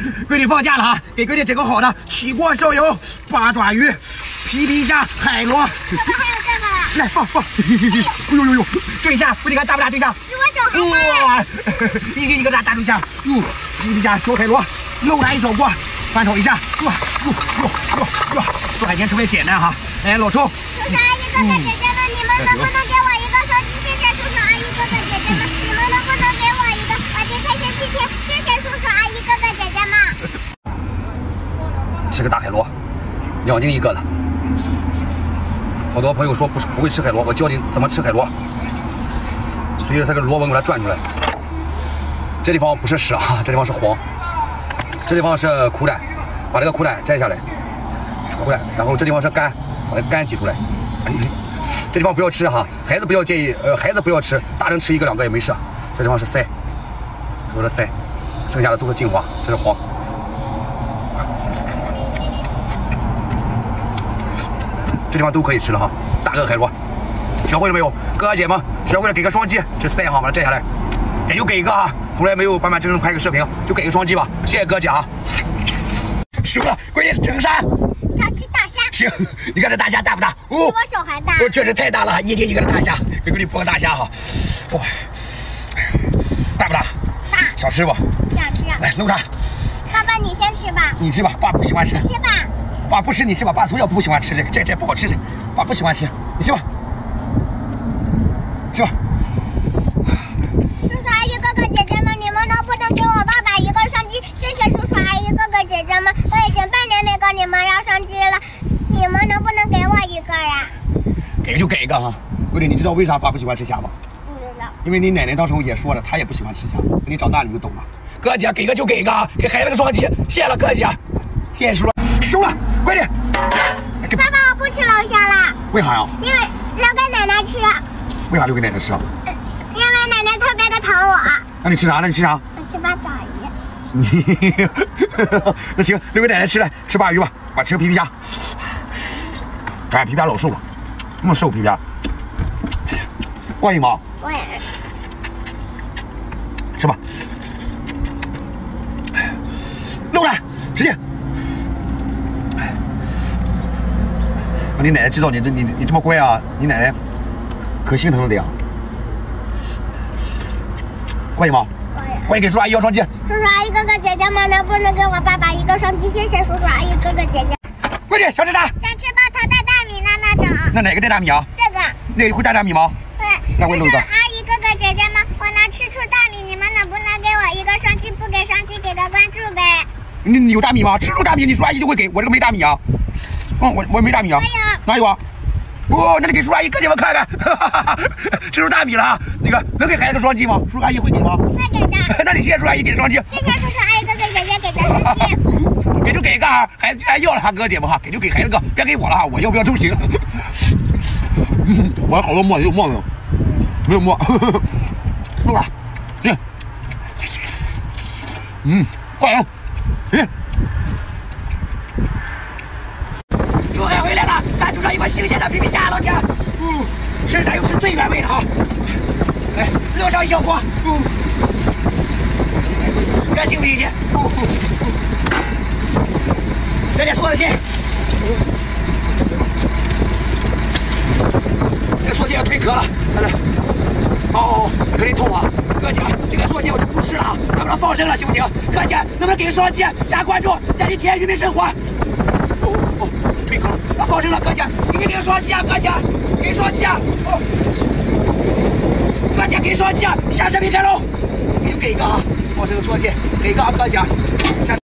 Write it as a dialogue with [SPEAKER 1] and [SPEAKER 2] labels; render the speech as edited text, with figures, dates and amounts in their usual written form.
[SPEAKER 1] 闺女放假了哈，给闺女整个好的起锅烧油八爪鱼、皮皮虾、海螺。
[SPEAKER 2] 还有这个。
[SPEAKER 1] 来放。哎呦，对一下，闺女看大不大？对一下。
[SPEAKER 2] 比我手还大。
[SPEAKER 1] 哇，一个大对象。皮皮虾、小海螺，漏燃一小锅，翻炒一下。哟，做海鲜特别简单哈。来，老抽。
[SPEAKER 2] 叔叔阿姨哥哥姐姐们，你们能不能给我一个手机？谢谢叔叔阿姨哥哥姐姐们，你们能不能给我一个我的开学期间？谢谢叔叔阿姨哥哥姐姐们。
[SPEAKER 1] 吃个大海螺，2斤一个了。好多朋友说不会吃海螺，我教你怎么吃海螺。随着它个螺纹给它转出来。这地方不是屎啊，这地方是黄。这地方是苦胆，把这个苦胆摘下来，然后这地方是肝，把这肝挤出来。这地方不要吃哈，孩子不要介意，孩子不要吃，大人吃1个2个也没事。这地方是腮，我的腮，剩下的都是精华，这是黄。这地方都可以吃了哈，大个海螺，学会了没有？哥哥姐们，学会了给个双击，这腮哈把它摘下来，给就给一个哈，从来没有板板正正拍个视频，就给个双击吧，谢谢哥姐啊。输了，闺女整啥？
[SPEAKER 2] 想吃大虾。
[SPEAKER 1] 行，你看这大虾大不大？
[SPEAKER 2] 比我手还大。
[SPEAKER 1] 确实太大了，1斤1个的大虾，给闺女剥个大虾哈。哇，大不大？
[SPEAKER 2] 大。
[SPEAKER 1] 想吃不？
[SPEAKER 2] 想吃。
[SPEAKER 1] 来搂它。
[SPEAKER 2] 爸爸你先吃吧。
[SPEAKER 1] 你吃吧，爸不喜欢吃。
[SPEAKER 2] 吃吧。
[SPEAKER 1] 爸不吃，你吃吧。爸从小不喜欢吃这不好吃的，爸不喜欢吃，你吃吧。吃吧。
[SPEAKER 2] 叔叔阿姨哥哥姐姐们，你们能不能给我爸爸一个双击？谢谢叔叔阿姨哥哥姐姐们，我已经半年没跟你们要双击了，你们能不能给我一个呀？
[SPEAKER 1] 给就给一个哈。闺女，你知道为啥爸不喜欢吃虾吗？
[SPEAKER 2] 不知道。
[SPEAKER 1] 因为你奶奶当时候也说了，她也不喜欢吃虾。等你长大你就懂了。哥姐，给个就给一个啊，给孩子个双击，谢了哥姐，谢谢叔。输了，闺女。
[SPEAKER 2] 爸爸，我不吃龙虾了。
[SPEAKER 1] 为啥呀？
[SPEAKER 2] 因为留给奶奶吃。
[SPEAKER 1] 为啥留给奶奶吃啊？
[SPEAKER 2] 因为奶奶特别的疼我。
[SPEAKER 1] 那你吃啥？我
[SPEAKER 2] 吃八爪鱼。
[SPEAKER 1] 那行，留给奶奶吃了，吃鲅鱼吧，我吃个皮皮虾。哎，皮皮虾老瘦了，那么瘦皮皮虾，过瘾吗？
[SPEAKER 2] 过瘾。
[SPEAKER 1] 吃吧。漏了，直接。你奶奶知道你这么乖啊，你奶奶可心疼了的呀。过瘾吗？过瘾，给叔叔阿姨要双击。
[SPEAKER 2] 叔叔阿姨哥哥姐姐们，能不能给我爸爸一个双击？谢谢叔叔阿姨哥哥姐姐。
[SPEAKER 1] 闺女，想吃啥？
[SPEAKER 2] 想吃爆头带大米的那种。
[SPEAKER 1] 那哪个带大米啊？
[SPEAKER 2] 这个。
[SPEAKER 1] 那个会带大米吗？
[SPEAKER 2] 对。
[SPEAKER 1] 那我弄一个。
[SPEAKER 2] 阿姨哥哥姐姐们，我能吃出大米，你们能不能给我一个双击？不给双击，给个关注呗。
[SPEAKER 1] 你有大米吗？吃出大米，你叔阿姨就会给我这个没大米啊。我没大米啊。哪有啊？哦，那你给叔阿姨哥姐们看看，吃出大米了啊！那个能给孩子个双击吗？叔阿姨会给吗？
[SPEAKER 2] 会给的。
[SPEAKER 1] 那你谢谢叔阿姨给的双击。
[SPEAKER 2] 谢谢叔叔阿姨哥哥姐姐给的双击。
[SPEAKER 1] 给就给一个啊，孩子既然要了哈，哥哥姐们哈，给就给孩子个，别给我了哈，我要不要都行。我还好多沫，有沫没有？没有沫。弄了，行。过瘾。猪海回来了，咱煮上一锅新鲜的皮皮虾，老铁。吃咱就吃最原味的哈。来，热上一小锅。干净不新鲜？来点蒜子馅。这个蒜馅要退壳了，来。哦，肯定痛啊！哥姐，这个蒜馅我就不吃了啊，咱们放生了行不行？哥姐，能不能给个双击，加关注，带你体验渔民生活？退壳了，放生了，哥姐，你给个双击啊，哥姐，给双击啊！哥姐给双击啊！下视频开喽，你就给一个啊，放生的蒜馅，给一个啊，哥姐，下。